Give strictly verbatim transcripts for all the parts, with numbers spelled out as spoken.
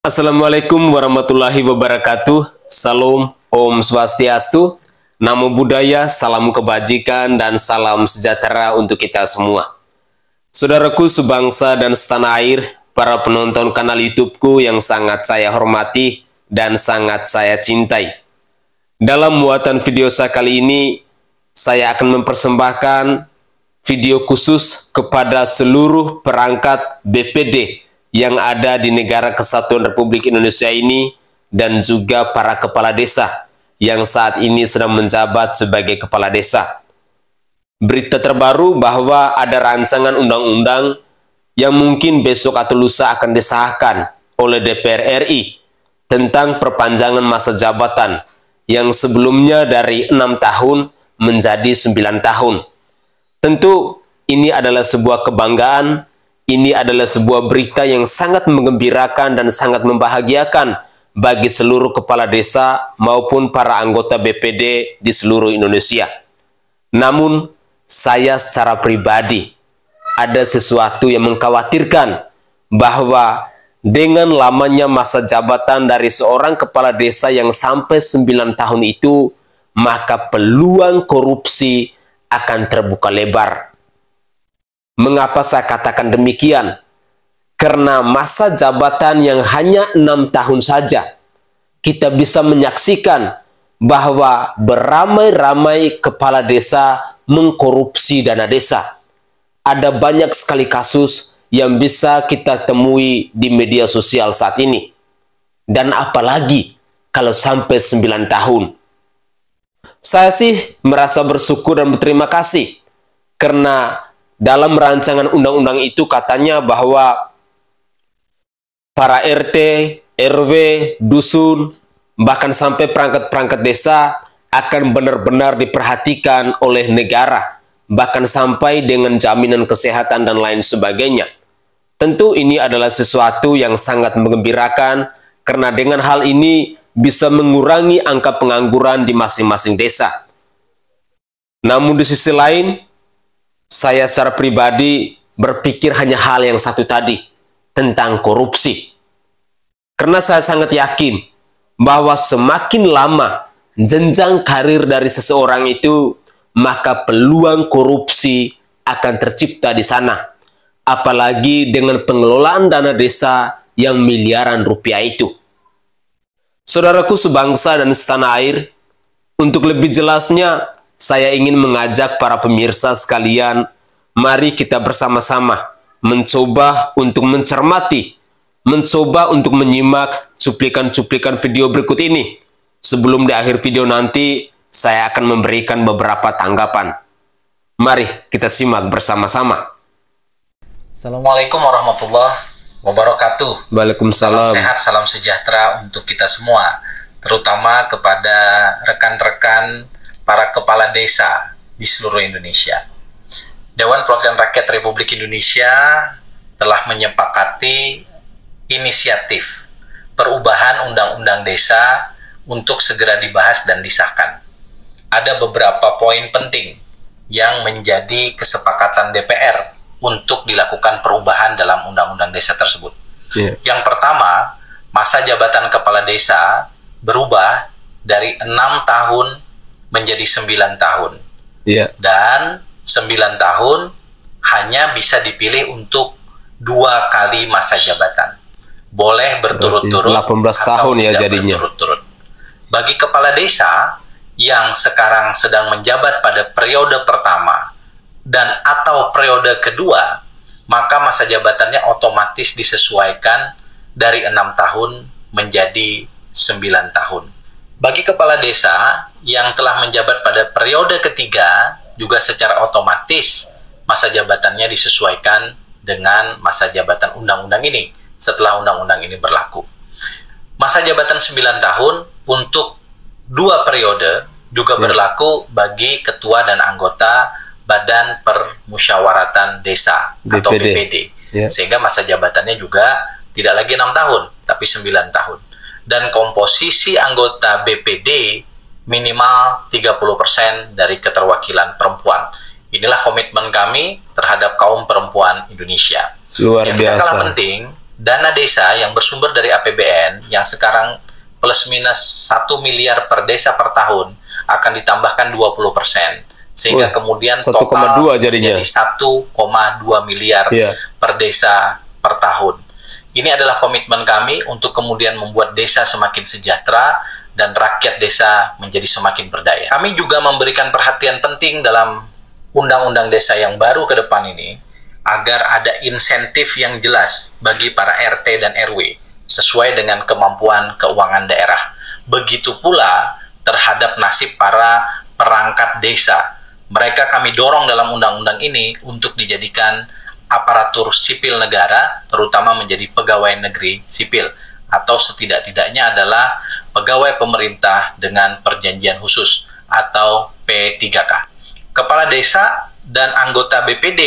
Assalamualaikum warahmatullahi wabarakatuh. Salam, Om Swastiastu, Namo Buddhaya, salam kebajikan dan salam sejahtera untuk kita semua. Saudaraku sebangsa dan setanah air, para penonton kanal YouTubeku yang sangat saya hormati dan sangat saya cintai. Dalam muatan video saya kali ini, saya akan mempersembahkan video khusus kepada seluruh perangkat B P D yang ada di Negara Kesatuan Republik Indonesia ini dan juga para kepala desa yang saat ini sedang menjabat sebagai kepala desa. Berita terbaru bahwa ada rancangan undang-undang yang mungkin besok atau lusa akan disahkan oleh D P R R I tentang perpanjangan masa jabatan yang sebelumnya dari enam tahun menjadi sembilan tahun. Tentu ini adalah sebuah kebanggaan. Ini adalah sebuah berita yang sangat menggembirakan dan sangat membahagiakan bagi seluruh kepala desa maupun para anggota B P D di seluruh Indonesia. Namun, saya secara pribadi ada sesuatu yang mengkhawatirkan bahwa dengan lamanya masa jabatan dari seorang kepala desa yang sampai sembilan tahun itu, maka peluang korupsi akan terbuka lebar. Mengapa saya katakan demikian? Karena masa jabatan yang hanya enam tahun saja, kita bisa menyaksikan bahwa beramai-ramai kepala desa mengkorupsi dana desa. Ada banyak sekali kasus yang bisa kita temui di media sosial saat ini. Dan apalagi kalau sampai sembilan tahun. Saya sih merasa bersyukur dan berterima kasih karena dalam rancangan undang-undang itu katanya bahwa para R T, R W, dusun, bahkan sampai perangkat-perangkat desa akan benar-benar diperhatikan oleh negara, bahkan sampai dengan jaminan kesehatan dan lain sebagainya. Tentu ini adalah sesuatu yang sangat menggembirakan karena dengan hal ini bisa mengurangi angka pengangguran di masing-masing desa. Namun di sisi lain, saya secara pribadi berpikir hanya hal yang satu tadi, tentang korupsi. Karena saya sangat yakin bahwa semakin lama jenjang karir dari seseorang itu, maka peluang korupsi akan tercipta di sana. Apalagi dengan pengelolaan dana desa yang miliaran rupiah itu. Saudaraku sebangsa dan setanah air, untuk lebih jelasnya, saya ingin mengajak para pemirsa sekalian, mari kita bersama-sama mencoba untuk mencermati, mencoba untuk menyimak cuplikan-cuplikan video berikut ini. Sebelum di akhir video nanti, saya akan memberikan beberapa tanggapan. Mari kita simak bersama-sama. Assalamualaikum warahmatullahi wabarakatuh. Waalaikumsalam. Salam sehat, salam sejahtera untuk kita semua, terutama kepada rekan-rekan para kepala desa di seluruh Indonesia. Dewan Perwakilan Rakyat Republik Indonesia telah menyepakati inisiatif perubahan Undang-Undang Desa untuk segera dibahas dan disahkan. Ada beberapa poin penting yang menjadi kesepakatan D P R untuk dilakukan perubahan dalam Undang-Undang Desa tersebut. Yeah. Yang pertama, masa jabatan kepala desa berubah dari enam tahun menjadi sembilan tahun. Yeah. Dan sembilan tahun hanya bisa dipilih untuk dua kali masa jabatan. Boleh berturut-turut delapan belas tahun ya jadinya. Berturut-turut. Bagi kepala desa yang sekarang sedang menjabat pada periode pertama dan atau periode kedua, maka masa jabatannya otomatis disesuaikan dari enam tahun menjadi sembilan tahun. Bagi kepala desa yang telah menjabat pada periode ketiga, juga secara otomatis masa jabatannya disesuaikan dengan masa jabatan undang-undang ini setelah undang-undang ini berlaku. Masa jabatan sembilan tahun untuk dua periode juga ya. Berlaku bagi ketua dan anggota Badan Permusyawaratan Desa B P D. Atau B P D. Ya. Sehingga masa jabatannya juga tidak lagi enam tahun, tapi sembilan tahun. Dan komposisi anggota B P D minimal tiga puluh persen dari keterwakilan perempuan. Inilah komitmen kami terhadap kaum perempuan Indonesia. Luar yang biasa. Yang tidak kalah penting, dana desa yang bersumber dari A P B N yang sekarang plus minus satu miliar per desa per tahun akan ditambahkan dua puluh persen. Sehingga Wih, kemudian satu koma dua total jadinya. jadi satu koma dua miliar yeah. per desa per tahun. Ini adalah komitmen kami untuk kemudian membuat desa semakin sejahtera dan rakyat desa menjadi semakin berdaya. Kami juga memberikan perhatian penting dalam undang-undang desa yang baru ke depan ini, agar ada insentif yang jelas bagi para R T dan R W sesuai dengan kemampuan keuangan daerah. Begitu pula terhadap nasib para perangkat desa. Mereka kami dorong dalam undang-undang ini untuk dijadikan aparatur sipil negara, terutama menjadi pegawai negeri sipil, atau setidak-tidaknya adalah pegawai pemerintah dengan perjanjian khusus atau P tiga K. Kepala desa dan anggota B P D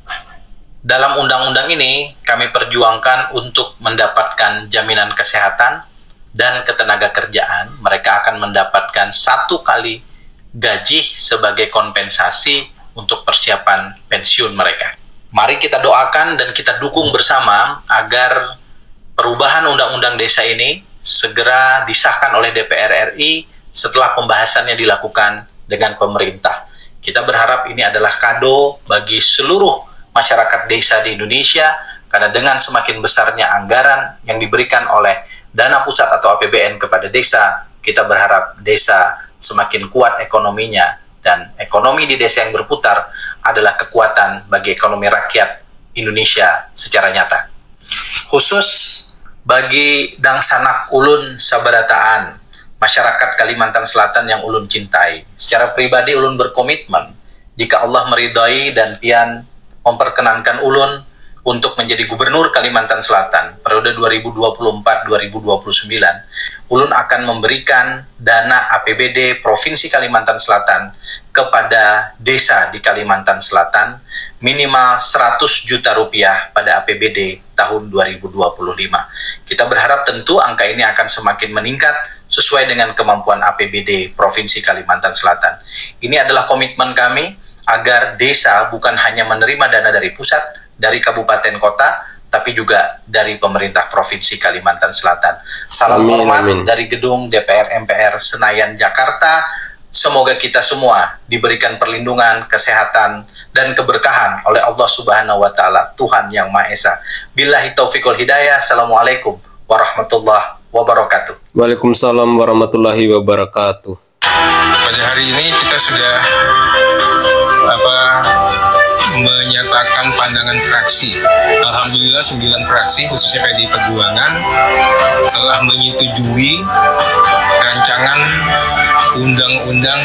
dalam undang-undang ini kami perjuangkan untuk mendapatkan jaminan kesehatan dan ketenaga kerjaan. Mereka akan mendapatkan satu kali gaji sebagai kompensasi untuk persiapan pensiun mereka. Mari kita doakan dan kita dukung bersama agar perubahan undang-undang desa ini segera disahkan oleh D P R R I setelah pembahasannya dilakukan dengan pemerintah. Kita berharap ini adalah kado bagi seluruh masyarakat desa di Indonesia, karena dengan semakin besarnya anggaran yang diberikan oleh dana pusat atau A P B N kepada desa, kita berharap desa semakin kuat ekonominya, dan ekonomi di desa yang berputar adalah kekuatan bagi ekonomi rakyat Indonesia secara nyata. Khusus bagi Dangsanak Ulun Sabarataan, masyarakat Kalimantan Selatan yang Ulun cintai, secara pribadi Ulun berkomitmen jika Allah meridai dan pian memperkenankan Ulun untuk menjadi gubernur Kalimantan Selatan periode dua ribu dua puluh empat sampai dua ribu dua puluh sembilan, Ulun akan memberikan dana A P B D Provinsi Kalimantan Selatan kepada desa di Kalimantan Selatan minimal seratus juta rupiah pada A P B D tahun dua ribu dua puluh lima. Kita berharap tentu angka ini akan semakin meningkat sesuai dengan kemampuan A P B D Provinsi Kalimantan Selatan. Ini adalah komitmen kami agar desa bukan hanya menerima dana dari pusat, dari kabupaten kota, tapi juga dari pemerintah Provinsi Kalimantan Selatan. Salam amin, hormat amin. dari gedung D P R M P R Senayan, Jakarta. Semoga kita semua diberikan perlindungan, kesehatan, dan keberkahan oleh Allah Subhanahu wa Ta'ala, Tuhan Yang Maha Esa. Billahi taufiq wal hidayah. Assalamualaikum warahmatullahi wabarakatuh. Waalaikumsalam warahmatullahi wabarakatuh. Pada hari ini kita sudah apa menyatakan pandangan fraksi. Alhamdulillah sembilan fraksi khususnya P D I Perjuangan telah menyetujui rancangan undang-undang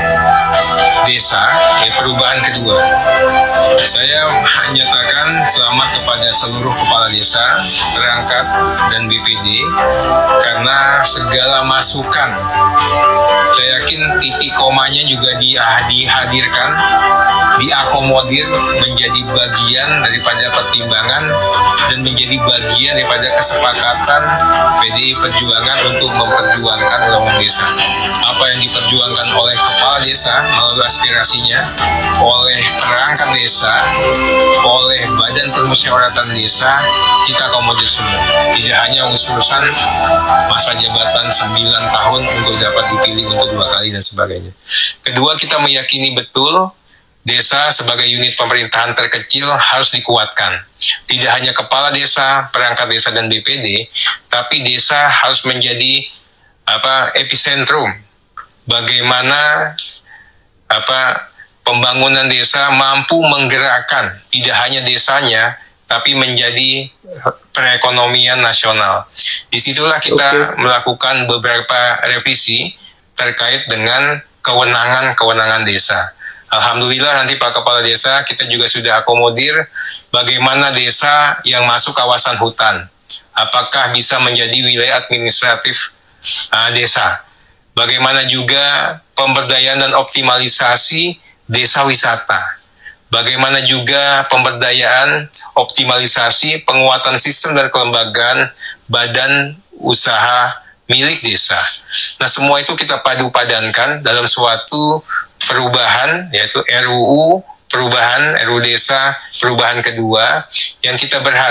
desa ya, perubahan kedua. Saya menyatakan selamat kepada seluruh kepala desa, perangkat, dan B P D karena segala masukan, saya yakin titik komanya juga dihadirkan, diakomodir menjadi bagian daripada pertimbangan dan menjadi bagian daripada kesepakatan P D I Perjuangan untuk memperjuangkan undang-undang desa. Apa yang diperjuangkan oleh kepala desa melalui aspirasinya, oleh perangkat desa, oleh badan permusyawaratan desa, kita akomodir semua. Tidak hanya urusan masa jabatan sembilan tahun untuk dapat dipilih untuk dua kali dan sebagainya. Kedua, kita meyakini betul desa sebagai unit pemerintahan terkecil harus dikuatkan. Tidak hanya kepala desa, perangkat desa, dan B P D, tapi desa harus menjadi apa epicentrum. Bagaimana apa pembangunan desa mampu menggerakkan tidak hanya desanya, tapi menjadi perekonomian nasional. Disitulah kita okay. melakukan beberapa revisi terkait dengan kewenangan-kewenangan desa. Alhamdulillah nanti Pak Kepala Desa kita juga sudah akomodir bagaimana desa yang masuk kawasan hutan. Apakah bisa menjadi wilayah administratif uh, desa. Bagaimana juga pemberdayaan dan optimalisasi desa wisata. Bagaimana juga pemberdayaan, optimalisasi, penguatan sistem dan kelembagaan badan usaha milik desa. Nah, semua itu kita padu-padankan dalam suatu perubahan, yaitu R U U, perubahan R U U Desa, perubahan kedua, yang kita berharap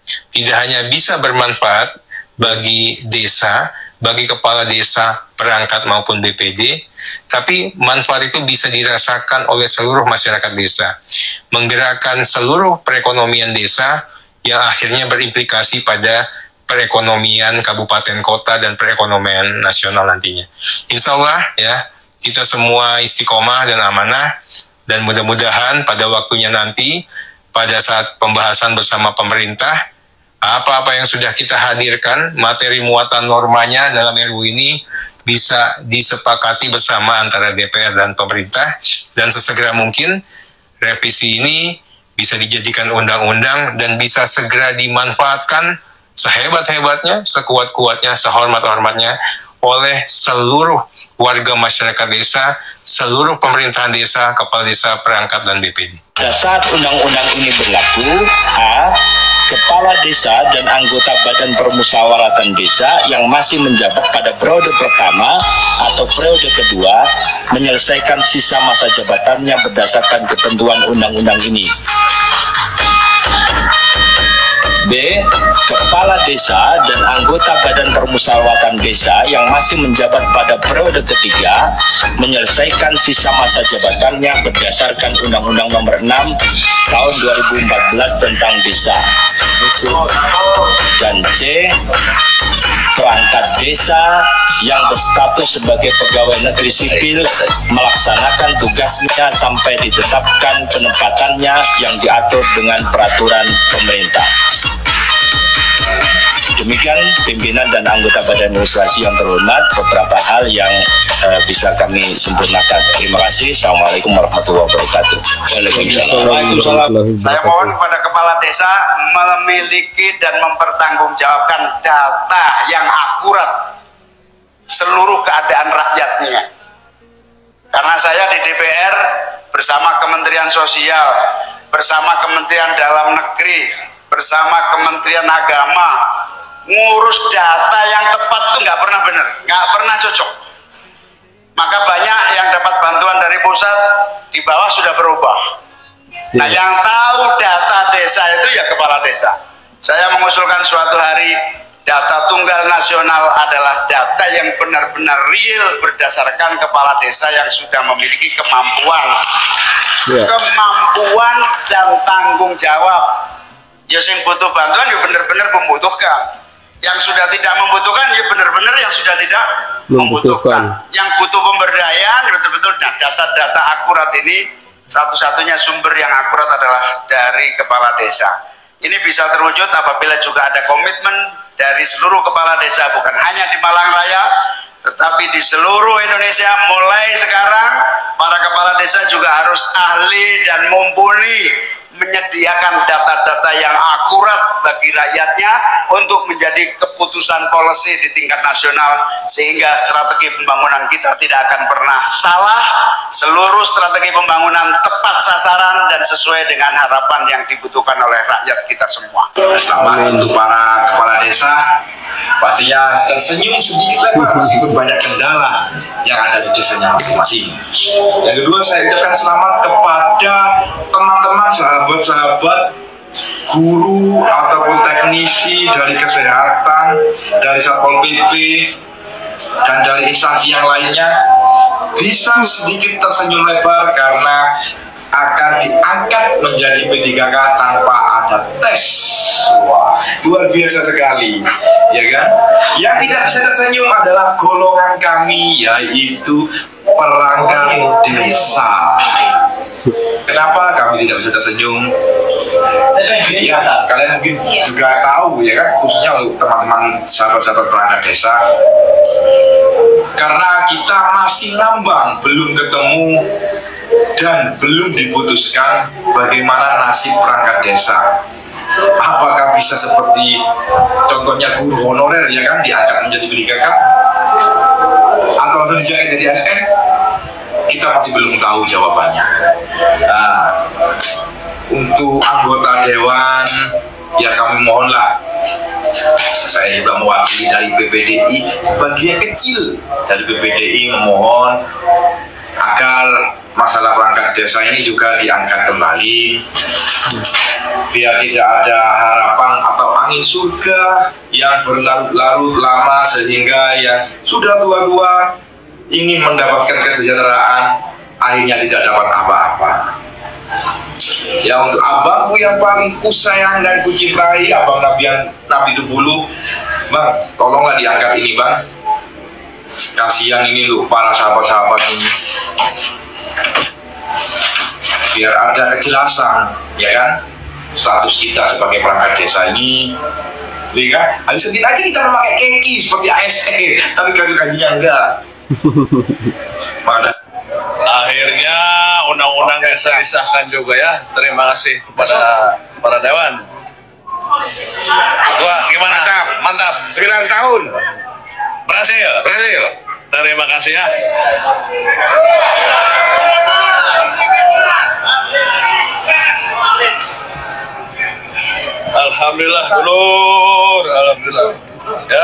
tidak hanya bisa bermanfaat bagi desa, bagi kepala desa, perangkat maupun B P D, tapi manfaat itu bisa dirasakan oleh seluruh masyarakat desa, menggerakkan seluruh perekonomian desa yang akhirnya berimplikasi pada perekonomian kabupaten kota dan perekonomian nasional nantinya. Insya Allah ya, kita semua istiqomah dan amanah, dan mudah-mudahan pada waktunya nanti, pada saat pembahasan bersama pemerintah, apa-apa yang sudah kita hadirkan, materi muatan normanya dalam R U U ini bisa disepakati bersama antara D P R dan pemerintah, dan sesegera mungkin revisi ini bisa dijadikan undang-undang dan bisa segera dimanfaatkan sehebat-hebatnya, sekuat-kuatnya, sehormat-hormatnya oleh seluruh warga masyarakat desa, seluruh pemerintahan desa, kepala desa, perangkat, dan B P D. Pada saat undang-undang ini berlaku, A. Kepala desa dan anggota Badan Permusyawaratan Desa yang masih menjabat pada periode pertama atau periode kedua menyelesaikan sisa masa jabatannya berdasarkan ketentuan undang-undang ini. B. Kepala desa dan anggota Badan Permusyawaratan Desa yang masih menjabat pada periode ketiga menyelesaikan sisa masa jabatannya berdasarkan Undang-Undang Nomor enam Tahun dua ribu empat belas tentang Desa. Dan C. Perangkat desa yang berstatus sebagai pegawai negeri sipil melaksanakan tugasnya sampai ditetapkan penempatannya yang diatur dengan peraturan pemerintah. Demikian pimpinan dan anggota Badan Administrasi yang terhormat, beberapa hal yang uh, bisa kami sempurnakan. Terima kasih. Assalamualaikum warahmatullahi wabarakatuh. Waalaikumsalam. Saya mohon kepada kepala desa memiliki dan mempertanggungjawabkan data yang akurat seluruh keadaan rakyatnya. Karena saya di D P R bersama Kementerian Sosial, bersama Kementerian Dalam Negeri, bersama Kementerian Agama, ngurus data yang tepat tuh nggak pernah benar, nggak pernah cocok. Maka banyak yang dapat bantuan dari pusat, di bawah sudah berubah. Nah, yang tahu data desa itu ya kepala desa. Saya mengusulkan suatu hari data tunggal nasional adalah data yang benar-benar real berdasarkan kepala desa yang sudah memiliki kemampuan, yeah. kemampuan dan tanggung jawab. Ya, yang butuh bantuan ya benar-benar membutuhkan. Yang sudah tidak membutuhkan ya benar-benar yang sudah tidak membutuhkan. membutuhkan. Yang butuh pemberdayaan betul-betul. Nah, data-data akurat ini satu-satunya sumber yang akurat adalah dari kepala desa. Ini bisa terwujud apabila juga ada komitmen dari seluruh kepala desa, bukan hanya di Malang Raya, tetapi di seluruh Indonesia. Mulai sekarang para kepala desa juga harus ahli dan mumpuni menyediakan data-data yang akurat bagi rakyatnya untuk menjadi keputusan policy di tingkat nasional, sehingga strategi pembangunan kita tidak akan pernah salah. Seluruh strategi pembangunan tepat sasaran dan sesuai dengan harapan yang dibutuhkan oleh rakyat kita semua. Selamat untuk para kepala desa, pastinya tersenyum sedikit lebar meskipun banyak kendala yang ada di desanya masing-masing. Yang kedua, saya ucapkan selamat kepada teman-teman, sahabat-sahabat, guru ataupun teknisi dari kesehatan, dari Satpol P P, dan dari instansi yang lainnya bisa sedikit tersenyum lebar karena akan diangkat menjadi P tiga K tanpa ada tes. Wah, luar biasa sekali, ya kan? Yang tidak bisa tersenyum adalah golongan kami, yaitu perangkat desa. Kenapa kami tidak bisa tersenyum? Ya, kalian mungkin juga tahu ya kan, khususnya untuk teman-teman sahabat-sahabat perangkat desa, karena kita masih ngambang, belum ketemu dan belum diputuskan bagaimana nasib perangkat desa. Apakah bisa seperti contohnya guru honorer ya kan, diangkat menjadi P tiga K atau langsung dijahit jadi A S N? Kita masih belum tahu jawabannya. Nah, untuk anggota dewan ya kami mohonlah, saya juga mewakili dari B P D I, sebagian kecil dari B P D I memohon agar masalah perangkat desa ini juga diangkat kembali, biar tidak ada harapan atau angin surga yang berlarut-larut lama sehingga yang sudah tua-tua ingin mendapatkan kesejahteraan akhirnya tidak dapat apa-apa. Ya, untuk abangku yang paling kusayang dan kucintai, abang Nabi yang Nabi Tubulu, Bang, tolonglah diangkat ini, Bang. Kasihan ini loh para sahabat-sahabat ini, biar ada kejelasan, ya kan, status kita sebagai perangkat desa ini, ya kan. Hari Senin aja kita memakai keki seperti A S E, tapi kaji-kajinya enggak. Pada akhirnya undang-undang desa disahkan juga ya. Terima kasih kepada para dewan. Wah, gimana? Mantap, mantap. sembilan tahun. Berhasil. Berhasil. Terima kasih ya. Alhamdulillah, dulur. Alhamdulillah. Ya.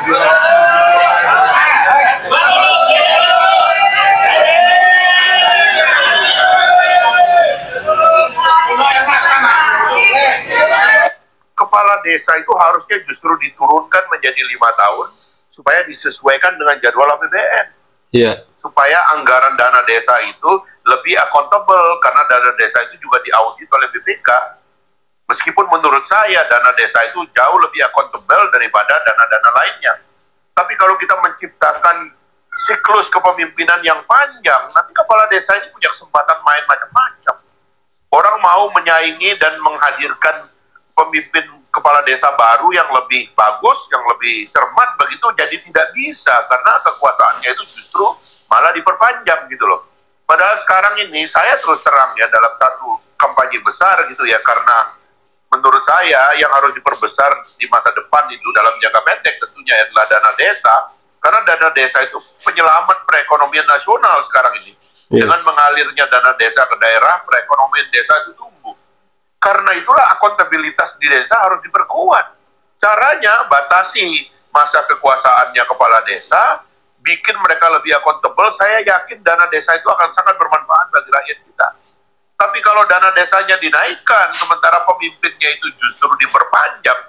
Kepala desa itu harusnya justru diturunkan menjadi lima tahun supaya disesuaikan dengan jadwal A P B N. Iya. Supaya anggaran dana desa itu lebih accountable, karena dana desa itu juga diaudit oleh B P K. Meskipun menurut saya dana desa itu jauh lebih accountable daripada dana-dana lainnya. Tapi kalau kita menciptakan siklus kepemimpinan yang panjang, nanti kepala desa ini punya kesempatan main macam-macam. Orang mau menyaingi dan menghadirkan pemimpin kepala desa baru yang lebih bagus, yang lebih cermat begitu, jadi tidak bisa karena kekuasaannya itu justru malah diperpanjang gitu loh. Padahal sekarang ini saya terus terang ya dalam satu kampanye besar gitu ya, karena menurut saya yang harus diperbesar di masa depan itu dalam jangka pendek tentunya adalah dana desa, karena dana desa itu penyelamat perekonomian nasional sekarang ini. Yeah. Dengan mengalirnya dana desa ke daerah, perekonomian desa itu tumbuh. Karena itulah akuntabilitas di desa harus diperkuat. Caranya batasi masa kekuasaannya kepala desa, bikin mereka lebih akuntabel. Saya yakin dana desa itu akan sangat bermanfaat bagi rakyat kita. Tapi kalau dana desanya dinaikkan, sementara pemimpinnya itu justru diperpanjang.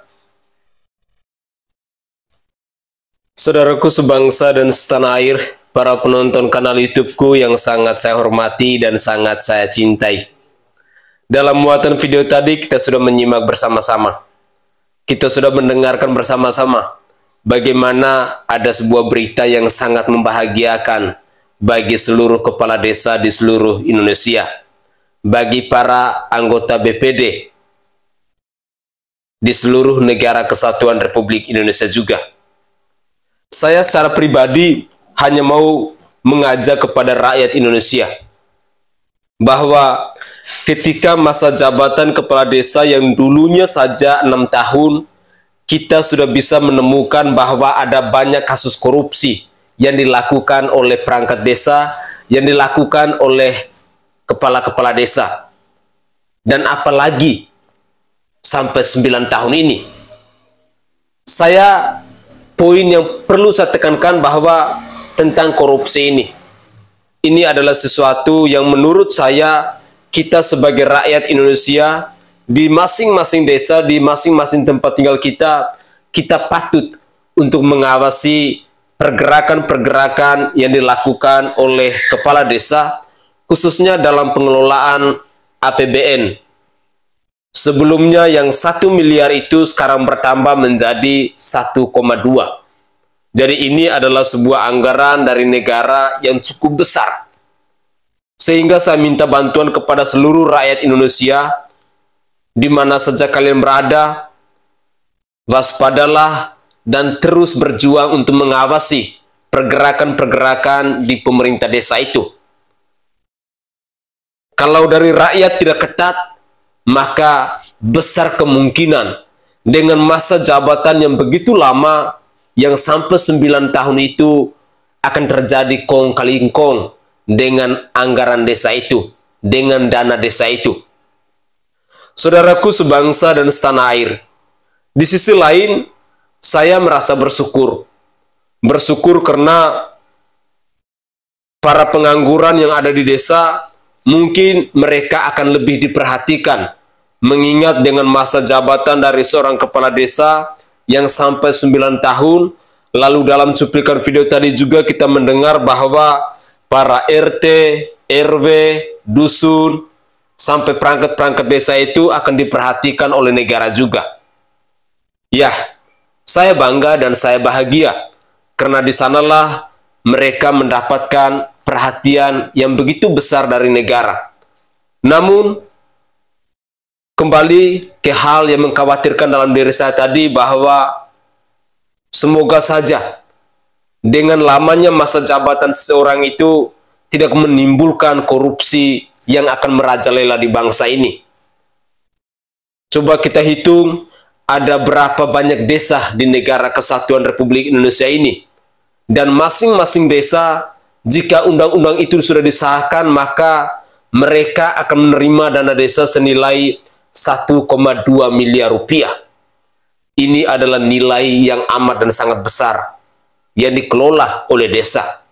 Saudaraku sebangsa dan setanah air, para penonton kanal YouTube-ku yang sangat saya hormati dan sangat saya cintai. Dalam muatan video tadi kita sudah menyimak bersama-sama. Kita sudah mendengarkan bersama-sama bagaimana ada sebuah berita yang sangat membahagiakan bagi seluruh kepala desa di seluruh Indonesia, bagi para anggota B P D di seluruh negara kesatuan Republik Indonesia juga. Saya secara pribadi hanya mau mengajak kepada rakyat Indonesia bahwa ketika masa jabatan kepala desa yang dulunya saja enam tahun, kita sudah bisa menemukan bahwa ada banyak kasus korupsi yang dilakukan oleh perangkat desa, yang dilakukan oleh kepala-kepala desa. Dan apalagi sampai sembilan tahun ini. Saya, poin yang perlu saya tekankan bahwa tentang korupsi ini. Ini adalah sesuatu yang menurut saya kita sebagai rakyat Indonesia di masing-masing desa, di masing-masing tempat tinggal kita, kita patut untuk mengawasi pergerakan-pergerakan yang dilakukan oleh kepala desa, khususnya dalam pengelolaan A P B N. Sebelumnya yang satu miliar itu sekarang bertambah menjadi satu koma dua. Jadi ini adalah sebuah anggaran dari negara yang cukup besar. Sehingga saya minta bantuan kepada seluruh rakyat Indonesia, di mana saja kalian berada, waspadalah dan terus berjuang untuk mengawasi pergerakan-pergerakan di pemerintah desa itu. Kalau dari rakyat tidak ketat, maka besar kemungkinan dengan masa jabatan yang begitu lama, yang sampai sembilan tahun itu akan terjadi kong kali kong dengan anggaran desa itu, dengan dana desa itu. Saudaraku sebangsa dan setanah air, di sisi lain saya merasa bersyukur. Bersyukur karena para pengangguran yang ada di desa mungkin mereka akan lebih diperhatikan, mengingat dengan masa jabatan dari seorang kepala desa yang sampai sembilan tahun. Lalu dalam cuplikan video tadi juga kita mendengar bahwa para R T, R W, dusun, sampai perangkat-perangkat desa itu akan diperhatikan oleh negara juga. Ya, saya bangga dan saya bahagia, karena di sanalah mereka mendapatkan perhatian yang begitu besar dari negara. Namun, kembali ke hal yang mengkhawatirkan dalam diri saya tadi, bahwa semoga saja dengan lamanya masa jabatan seseorang itu tidak menimbulkan korupsi yang akan merajalela di bangsa ini. Coba kita hitung, ada berapa banyak desa di negara kesatuan Republik Indonesia ini. Dan masing-masing desa, jika undang-undang itu sudah disahkan, maka mereka akan menerima dana desa senilai satu koma dua miliar rupiah. Ini adalah nilai yang amat dan sangat besar yang dikelola oleh desa.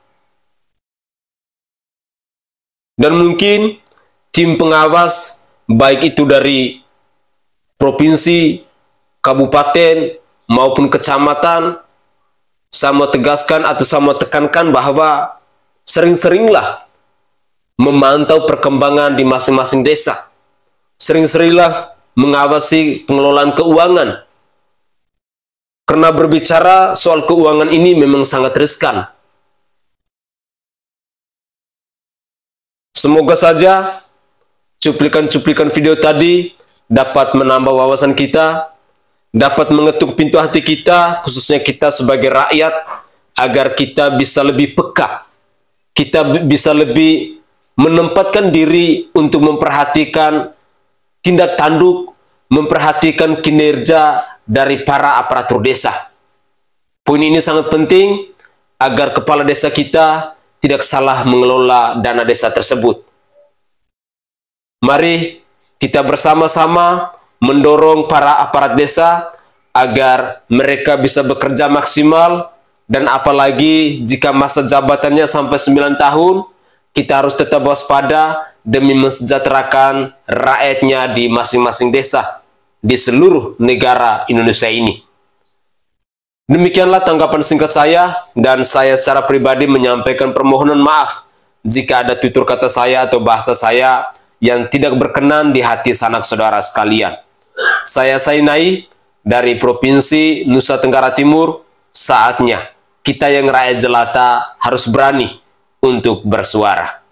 Dan mungkin tim pengawas, baik itu dari provinsi, kabupaten, maupun kecamatan, saya mau tegaskan atau saya mau tekankan bahwa sering-seringlah memantau perkembangan di masing-masing desa. Sering-seringlah mengawasi pengelolaan keuangan. Karena berbicara soal keuangan ini memang sangat riskan. Semoga saja cuplikan-cuplikan video tadi dapat menambah wawasan kita, dapat mengetuk pintu hati kita, khususnya kita sebagai rakyat, agar kita bisa lebih peka, kita bisa lebih menempatkan diri untuk memperhatikan tindak tanduk, memperhatikan kinerja dari para aparatur desa. Poin ini sangat penting agar kepala desa kita tidak salah mengelola dana desa tersebut. Mari kita bersama-sama mendorong para aparat desa agar mereka bisa bekerja maksimal, dan apalagi jika masa jabatannya sampai sembilan tahun, kita harus tetap waspada demi mensejahterakan rakyatnya di masing-masing desa di seluruh negara Indonesia ini. Demikianlah tanggapan singkat saya, dan saya secara pribadi menyampaikan permohonan maaf jika ada tutur kata saya atau bahasa saya yang tidak berkenan di hati sanak saudara sekalian. Saya Sainai dari Provinsi Nusa Tenggara Timur. Saatnya kita yang rakyat jelata harus berani untuk bersuara.